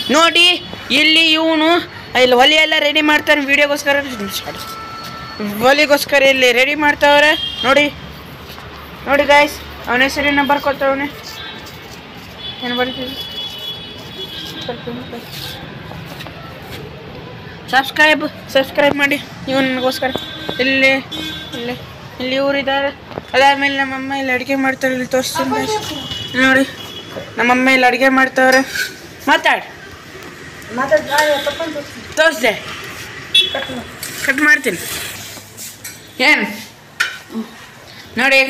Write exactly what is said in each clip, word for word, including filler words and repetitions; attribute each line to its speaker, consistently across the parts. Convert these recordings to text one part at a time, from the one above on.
Speaker 1: ನೋಡಿ ಇಲ್ಲಿ ಇವನು ಇಲ್ಲಿ ಒಲೆ ಎಲ್ಲ ರೆಡಿ ಮಾಡ್ತಾನೆ ವಿಡಿಯೋಗೋಸ್ಕರ ಒಲೆಗೋಸ್ಕರ ಇಲ್ಲಿ ರೆಡಿ ಮಾಡ್ತಾವ್ರೆ ನೋಡಿ ನೋಡಿ ಗಾಯ್ಸ್ ಅವನ ಹೆಸರಿನ ಬರ್ಕೊಳ್ತಾವನೆ ಏನು ಬರ್ತೀವಿ ಸಬ್ಸ್ಕ್ರೈಬ್ ಸಬ್ಸ್ಕ್ರೈಬ್ ಮಾಡಿ ಇವನಿಗೋಸ್ಕರ ಇಲ್ಲಿ ಇಲ್ಲಿ ಇಲ್ಲಿ ಇವರಿದ್ದಾರೆ ಅದಾದ್ಮೇಲೆ ನಮ್ಮಮ್ಮ ಇಲ್ಲಿ ಅಡುಗೆ ಮಾಡ್ತಾರೆ ಇಲ್ಲಿ ತೋರಿಸ್ತೀನಿ ಗಾಯ್ಸ್ ನೋಡಿ ನಮ್ಮಮ್ಮ ಇಲ್ಲಿ ಅಡುಗೆ ಮಾಡ್ತಾವ್ರೆ ಮಾತಾಡಿ ತೋರಿಸ್ದೆ ಕಟ್ ಮಾಡ್ತೀನಿ ಏನು ನೋಡಿ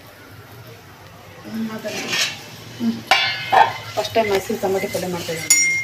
Speaker 2: ಫಸ್ಟ್ ಟೈಮ್ ಮೈಸೂರು ಟೊಮೆಟೊ ಪಲ್ಯ ಮಾಡ್ತಾ ಇದ್ದೀನಿ